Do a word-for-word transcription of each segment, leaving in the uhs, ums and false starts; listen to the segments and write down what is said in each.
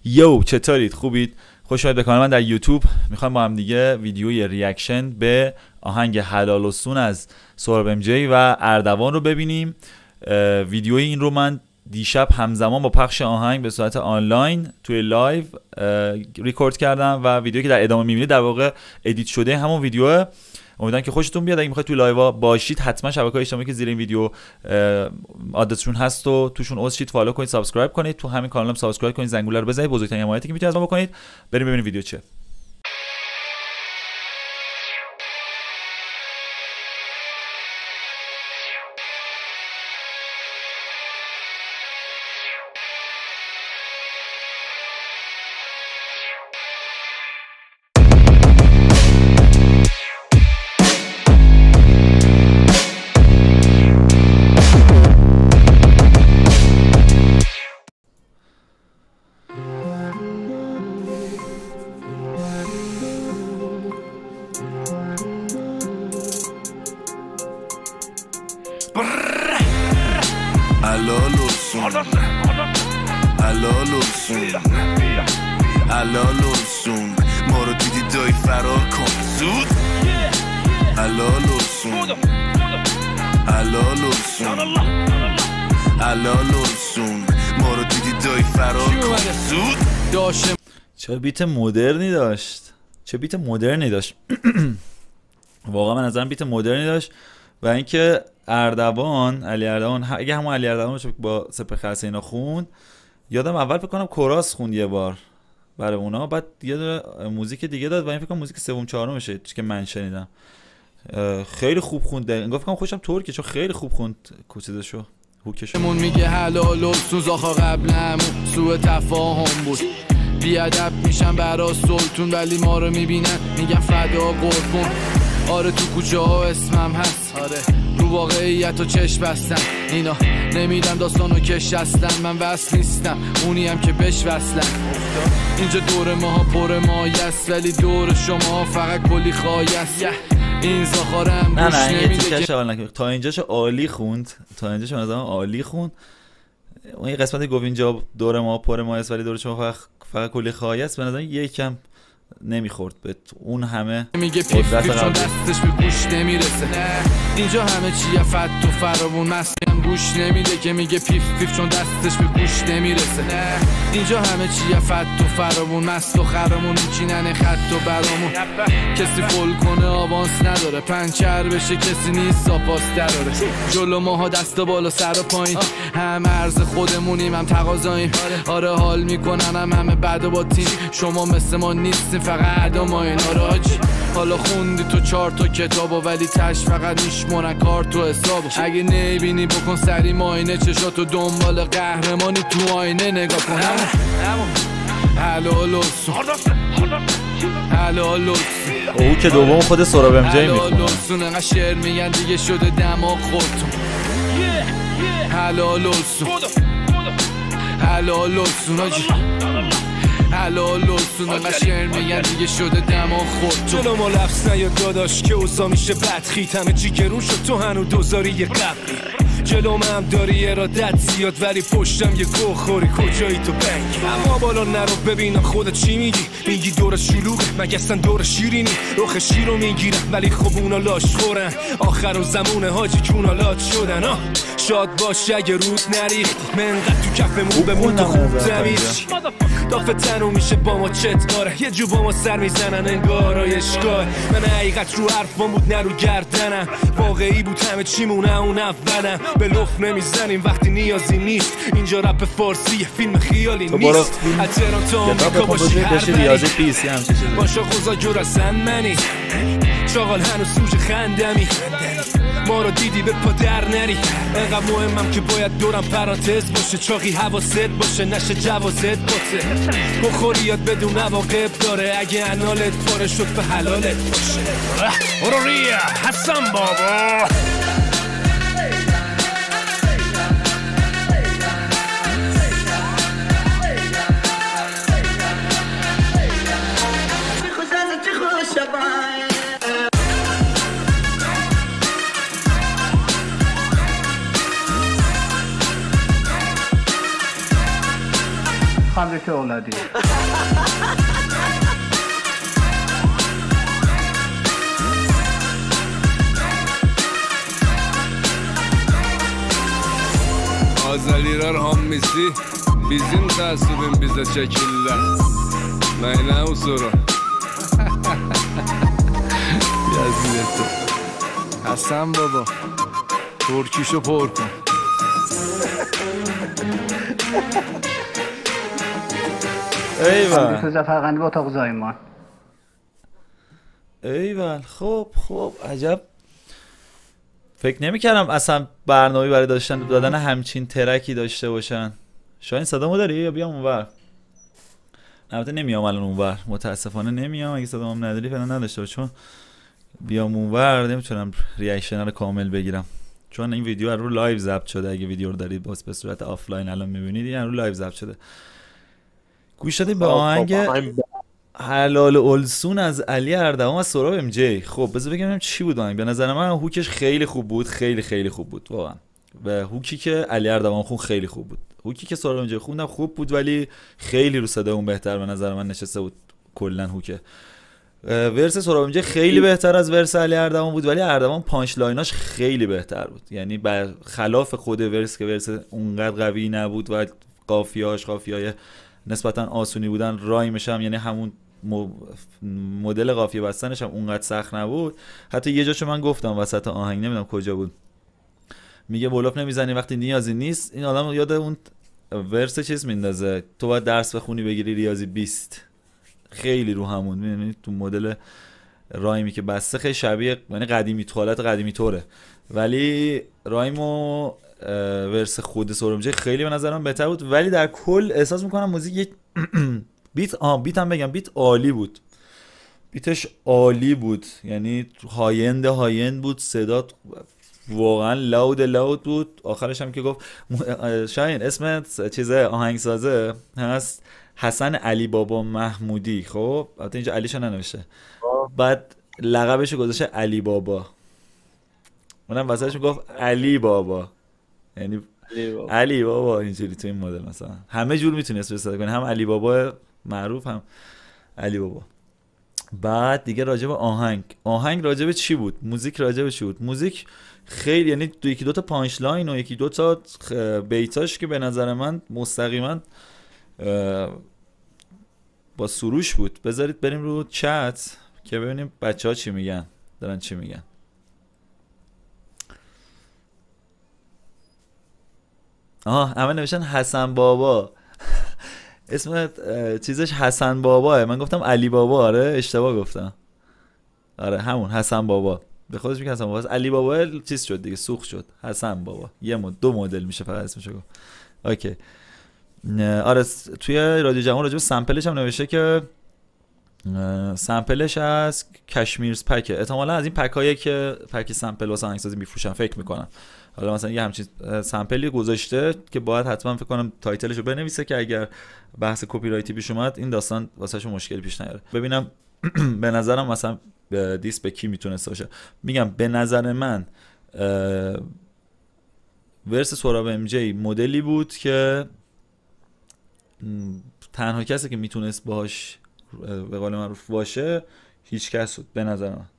یو چطورید؟ خوبید؟ خوش اومدید به کانال من در یوتیوب. میخوایم با هم دیگه ویدیوی ریاکشن به آهنگ حلال و سون از سهراب ام جی و اردوان رو ببینیم. ویدیوی این رو من دیشب همزمان با پخش آهنگ به صورت آنلاین توی لایو ریکورد کردم و ویدیویی که در ادامه میبینید در واقع ادیت شده همون ویدیوه. امیدوارم که خوشتون بیاد. اگه میخواید توی لایو باشید حتما شبکه‌های اجتماعی که زیر این ویدیو آدرسشون هست و توشون عضو شید، فالو کنید، سابسکرایب کنید. تو همین کانال هم سابسکرایب کنید، زنگوله رو بزنید. بزرگترین حمایتی که میتونید از ما بکنید. بریم ببینیم ویدیو چیه. حلال و سون حلال و سون حلال و سون ما رو دیدی دایی فرار کن زود. حلال و سون حلال و سون حلال و سون ما رو دیدی دایی فرار کن زود. چه بیت مدرنی داشت، چه بیت مدرنی داشت. واقعا من نظرم بیت مدرنی داشت. و اینکه اردوان علی اردوان اگه همون علی اردوان باشه با سپهر خرسه اینا خوند، یادم اول فکر کنم کوراس خوند یه بار برای اونا، بعد یه دونه موزیک دیگه داد و این فکر کنم موزیک سوم چهارمشه که من شنیدم. خیلی خوب خونده. انگار فکر کنم خوشم ترکیه چون خیلی خوب خوند کوچیدشو هوکشو. مون میگه حلال و سوز آخا قبلمون سوء تفاهم بود، بیادب میشن برا سلطون ولی ما رو میبینن میگن فدا قربون. آره تو کوچه ها اسمم هست، آره رو واقعیت و چشم بستن اینا نمیدن داستانو کش هستن. من وصل نیستم اونی هم که بش وصلن. اینجا دور ماها پر مایست ولی دور شما فقط کلی خایست. این زاخارم نه نه این تیکش اول نکنم. تا اینجاش عالی خوند، تا اینجاش من ازم عالی خوند. اون قسمتی گفت اینجا دور ما پر مایست ولی دور شما فقط فقط کلی خایست، به نظرم یکم نمیخورد به اون همه میگه پیف پیف چون دستش به گوش نمیرسه. اینجا همه چیه فت و فراوون، مسیم گوش نمیده که میگه پیف پیف چون دستش به گوش نمیرسه. اینجا همه چیه فت و فراوون، مست و خرمون میچینن خط و برامون. کسی فول کنه آوانس نداره، پنچر بشه کسی نیست ساپاس دراره. جلو ماها دست بالا سر و پایین، هم عرض خودمونیم هم تقاضاییم. آره حال میکنن هم همه بعد با تیم، شما مثل ما نیستیم فقط ادام اینا راجی. حالا خوندی تو چهار تا کتابو ولی تش فقط میشمونن کار تو حسابو. اگه نبینی بکن سری ماینه، چشاتو دنبال قهرمانی تو آینه نگاه کن. حلال و سون حلال و سون او که دوم خود سهراب ام جی میخونه. حلال و سون انقدر شعر میگن دیگه شده دماغ خودتون. حلال و سون حلال و سون آجی حلال و سون انقدر شعر میگن دیگه شده دماغ خود. جلو ما لفظ نیا داداش که اوزا میشه بدخیت، همه چی گرون شد تو هنو دوزاری یه قبلی. جلو من هم داری ارادت زیاد ولی پشتم یه گو خوری، کجایی تو بنگ؟ اما بالا نرو ببینم خودت چی میگی. میگی دور شلوغه مگه اصلا دور شیرینی؟ رخ شیر رو میگیرم ولی خب اونا لاش خورن. آخر و زمونه حاجی کونالات شدن. آه شاد باش اگه رود نریختی، منقدر تو کف مون بمون تو خوب تمیز. دافه تنو میشه با ما چت داره، یه جو با ما سر میزنن انگار اشکال. من حقیقت رو حرفان بود نه رو گردنم، واقعی بود همه چیمونه اون اولم. به لف نمیزنیم وقتی نیازی نیست، اینجا رپ فارسی فیلم خیالی نیست. از تهران تا آمریکا باشی هر بری باشا خوزا جور اصلا منی. شاغل هنو سوژ خندمی، ما رو دیدی به پا در نری. انقدر مهمم که باید دورم پرانتز باشه، چاقی حواست باشه نشه جوازت باشه. بخوری یاد بدون عواقب داره، اگه انالت پاره شد به حلالت باشه. برو ریا حسن بابا. خانده چه اولادی؟ Azəliler hamisi bizim təəssübün bizə çəkirlər. Nəylə o sonra? Yazıyətə Hasan baba ترکیشو پر کن. ایول تو زفرقندی با اتاق زایمان. ایول خب خب عجب. فکر نمی‌کردم اصلا برنامه‌ای برای داشتن دادن همچین ترکی داشته باشن. شاید صدامو داری یا بیام اونور؟ البته نمیام الان اونور، متاسفانه نمیام. اگه صدامو نداری فعلا نداشته باش، چون بیام اونور نمیتونم ریاکشن رو کامل بگیرم، چون این ویدیو رو لایو ضبط شده. اگه ویدیو رو دارید باز به صورت آفلاین الان میبینید، این رو لایو ضبط شده. گوش دادیم به آهنگ حلال اولسون از علی اردوان و سهراب ام جی. خب بذار بگم چی بود آهنگ. به نظر من هوکش خیلی خوب بود، خیلی خیلی خوب بود واقعا. و هوکی که علی اردوان خون خیلی خوب بود، هوکی که سهراب ام جی خوندم خوب بود، ولی خیلی رو صدا اون بهتر به نظر من نشسته بود. کلا هوکه ورس سهراب ام جی خیلی بهتر از ورس علی اردوان بود، ولی اردوان پانچ لایناش خیلی بهتر بود. یعنی بر خلاف خود ورس که ورس اونقدر قوی نبود و قافیه‌اش قافیه‌های نسبتا آسونی بودن، رایمش هم یعنی همون مدل قافیه بستنش هم اونقدر سخت نبود. حتی یه جاشو من گفتم وسط آهنگ، نمیدونم کجا بود، میگه بلوف نمیزنی وقتی نیازی نیست. این آدم یاد اون ورس چیز میندازه، تو باید درس بخونی بگیری ریاضی بیست. خیلی رو همون، میدونی تو مدل رایمی که بسته خیلی شبیه، یعنی قدیمی تو حالت قدیمی طوره، ولی رایم و ورس خود سهراب جی خیلی به نظرم بهتر بود. ولی در کل احساس میکنم موزیک یک بیت آه بیت هم بگم بیت عالی بود، بیتش عالی بود، یعنی هایند هایند بود، صدا واقعا لاود لاود بود. آخرش هم که گفت شاین اسم چیزه آهنگسازه هست حسن علی بابا محمودی. خب البته اینجا علیشو ننوشته، بعد لقبشو گذاشته علی بابا، اونم واسهش میگفت علی بابا، یعنی علی بابا, علی بابا اینجوری تو این مدل مثلا همه جور میتونی اسم استفاده کنی، هم علی بابا معروف هم علی بابا. بعد دیگه راجع به آهنگ آهنگ راجع به چی بود؟ موزیک راجع به چی بود؟ موزیک خیلی یعنی دو یکی دو تا پانچ لاین و یکی دو تا بیتاش که به نظر من مستقیما با سروش بود. بذارید بریم رو چت که ببینیم بچه‌ها چی میگن، دارن چی میگن. آها همه نوشتن حسن بابا اسم چیزش حسن باباه، من گفتم علی بابا. آره اشتباه گفتم، آره همون حسن بابا، به خودش میگه حسن بابا. علی بابا چیز شد دیگه، سوخت شد. حسن بابا یه مد دو مدل میشه فقط اسمشو گفت. اوکی. آره توی رادیو جوان راجع به سامپلش هم نوشته که سامپلش از کشمیرز پکه، احتمالاً از این پکایی که پک سامپل واسه آهنگسازی میفروشن فکر میکنم. حالا مثلا یه همچین سامپلی گذاشته که باید حتما فکر کنم تایتلشو بنویسه که اگر بحث کپی رایتی پیش اومد این داستان واسهشون مشکلی پیش نیاره. ببینم به نظرم مثلا دیس به کی میتونست باشه. میگم به نظر من ورس سهراب ام جی مدلی بود که تنها کسی که میتونست باهاش به قول معروف باشه هیچ کس بود به نظر من.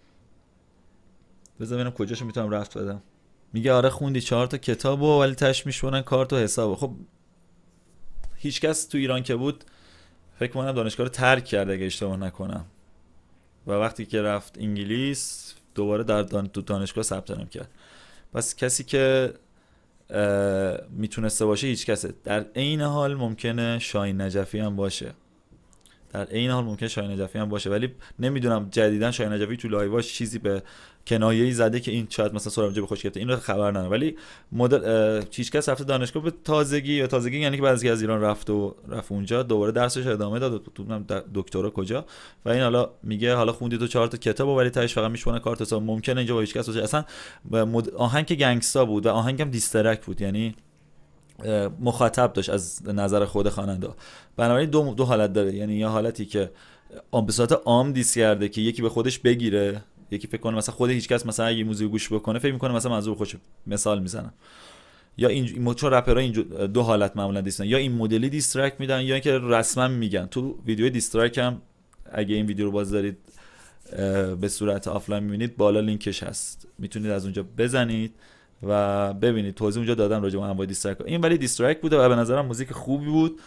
بذار ببینم کجاشو میتونم رفت بدم. میگه آره خوندی چهار تا کتابو ولی تاش میشونن کارت و حسابو. خب هیچ کس تو ایران که بود فکر کنم دانشگاه رو ترک کرده اگه اشتباه نکنم، و وقتی که رفت انگلیس دوباره در دان... تو دانشگاه ثبت نام کرد. پس کسی که میتونسته باشه هیچ کسه. در عین حال ممکنه شاهین نجفی هم باشه، در عین حال ممکنه شاهین نجفی هم باشه، ولی نمیدونم جدیدن شاهین نجفی تو لایواش چیزی به کنایه‌ای زده که این شاید مثلا سهراب جی بخوش گرفته، این رو خبر ندارم. ولی مدل هیچ کس رفته دانشگاه به تازگی یا تازگی یعنی که بعضی از ایران رفت و رفت اونجا دوباره درسش ادامه داد، تو دکترا کجا، و این حالا میگه حالا خوندی تو چهار تا کتابو ولی تاش فقط میشونه کارت حساب. ممکنه اینجا با هیچ کس باشه. اصلا آهنگ گنگستا بود و آهنگم دیسترک بود، یعنی مخاطب داشت از نظر خود خواننده. بنابراین دو دو حالت داره، یعنی یه حالتی که به صورت عام دیس کرده که یکی به خودش بگیره، یکی فکر کنه مثلا خود هیچ کس مثلا اگه موزیک گوش بکنه فکر میکنه مثلا منظور خودش، مثال میزنم، یا این چون رپرها این دو حالت معمولا دیستن، یا این مدلی دیسترک میدن یا اینکه رسما میگن. تو ویدیو دیسترک هم اگه این ویدیو رو باز دارید به صورت آفلاین میبینید بالا لینکش هست، میتونید از اونجا بزنید و ببینید. توضیح اونجا دادم راجع به انواع دیسترک. این ولی دیسترک بوده و به نظرم موزیک خوبی بود.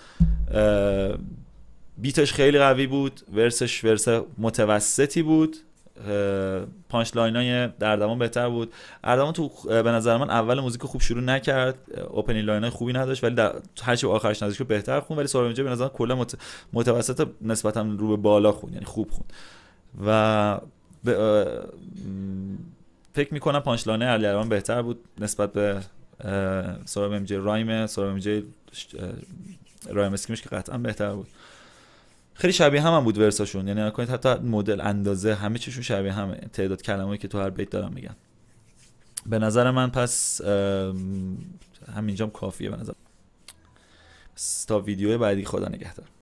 بیتش خیلی قوی بود، ورسش ورس متوسطی بود، پانچ لاینای اردوان بهتر بود. اردوان تو به نظر من اول موزیک خوب شروع نکرد، اوپنینگ لاینای خوبی نداشت، ولی در هرچی آخرش نزدیک بهتر خوند. ولی سهراب امجی به نظر من کلا مت... متوسط نسبتا رو به بالا خوند، یعنی خوب خوند. و ب... فکر میکنم پانچ لاینای علی اردوان بهتر بود نسبت به سهراب امجی. رایم سهراب امجی رایم اسکیمش که قطعا بهتر بود. خیلی شبیه هم, هم بود ورساشون، یعنی نکنید حتی مدل، اندازه، همه چیشون شبیه همه، تعداد کلمه‌ای که تو هر بیت دارن میگن. به نظر من پس همینجام کافیه به نظر. تا ویدیو بعدی، خدا نگهدار.